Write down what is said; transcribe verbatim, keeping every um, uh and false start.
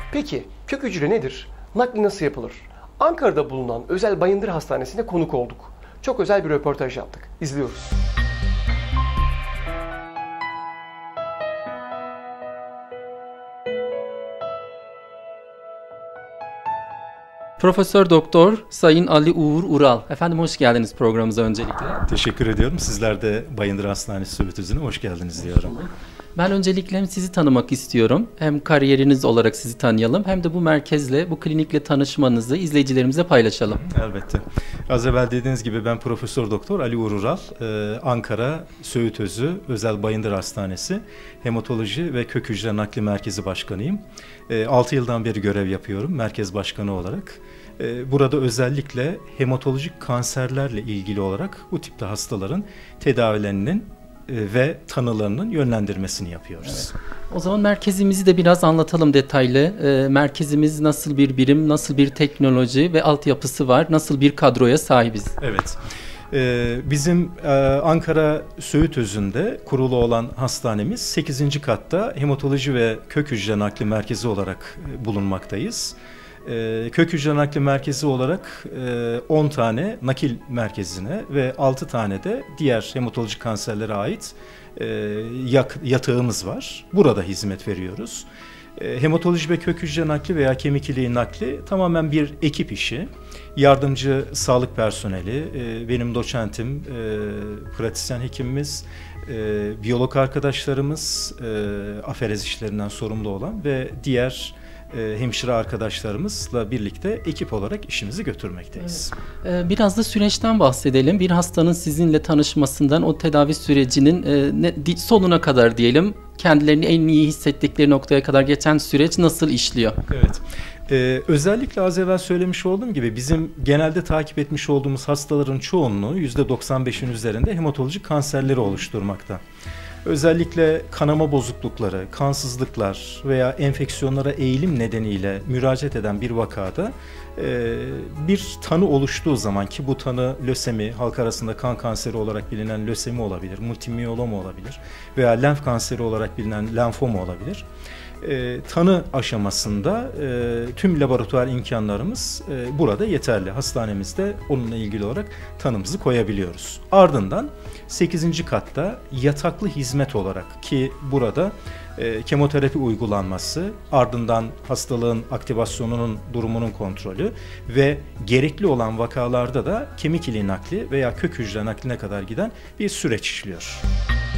Peki kök hücre nedir? Nakli nasıl yapılır? Ankara'da bulunan Özel Bayındır Hastanesi'ne konuk olduk. Çok özel bir röportaj yaptık. İzliyoruz. Profesör Doktor Sayın Ali Uğur Ural. Efendim hoş geldiniz programımıza öncelikle. Teşekkür ediyorum. Sizler de Bayındır Hastanesi Söğütüzü'ne hoş geldiniz diyorum. Ben öncelikle hem sizi tanımak istiyorum, hem kariyeriniz olarak sizi tanıyalım, hem de bu merkezle, bu klinikle tanışmanızı izleyicilerimize paylaşalım. Elbette. Az evvel dediğiniz gibi ben Profesör Doktor Ali Uğur Ural, ee, Ankara Söğütözü Özel Bayındır Hastanesi Hematoloji ve Kök Hücre Nakli Merkezi Başkanıyım. Ee, altı yıldan beri görev yapıyorum merkez başkanı olarak. Ee, burada özellikle hematolojik kanserlerle ilgili olarak bu tipte hastaların tedavilerinin ve tanılarının yönlendirmesini yapıyoruz. Evet. O zaman merkezimizi de biraz anlatalım detaylı. E, merkezimiz nasıl bir birim, nasıl bir teknoloji ve altyapısı var, nasıl bir kadroya sahibiz? Evet. Ee, bizim e, Ankara Söğütözü'nde kurulu olan hastanemiz sekizinci katta hematoloji ve kök hücre nakli merkezi olarak e, bulunmaktayız. Kök hücre nakli merkezi olarak on tane nakil merkezine ve altı tane de diğer hematolojik kanserlere ait yatağımız var. Burada hizmet veriyoruz. Hematoloji ve kök hücre nakli veya kemik iliği nakli tamamen bir ekip işi. Yardımcı sağlık personeli, benim doçentim, pratisyen hekimimiz, biyolog arkadaşlarımız, aferez işlerinden sorumlu olan ve diğer hemşire arkadaşlarımızla birlikte ekip olarak işimizi götürmekteyiz. Biraz da süreçten bahsedelim. Bir hastanın sizinle tanışmasından o tedavi sürecinin sonuna kadar diyelim, kendilerini en iyi hissettikleri noktaya kadar geçen süreç nasıl işliyor? Evet. Ee, özellikle az evvel söylemiş olduğum gibi bizim genelde takip etmiş olduğumuz hastaların çoğunluğu yüzde doksan beşin üzerinde hematolojik kanserleri oluşturmakta. Özellikle kanama bozuklukları, kansızlıklar veya enfeksiyonlara eğilim nedeniyle müracaat eden bir vakada e, bir tanı oluştuğu zaman, ki bu tanı lösemi, halk arasında kan kanseri olarak bilinen lösemi olabilir, multimiyeloma olabilir veya lenf kanseri olarak bilinen lenfoma olabilir. E, tanı aşamasında e, tüm laboratuvar imkanlarımız e, burada yeterli. Hastanemizde onunla ilgili olarak tanımızı koyabiliyoruz. Ardından sekizinci katta yataklı hizmet olarak, ki burada e, kemoterapi uygulanması, ardından hastalığın aktivasyonunun durumunun kontrolü ve gerekli olan vakalarda da kemik iliği nakli veya kök hücre nakline kadar giden bir süreç işliyor.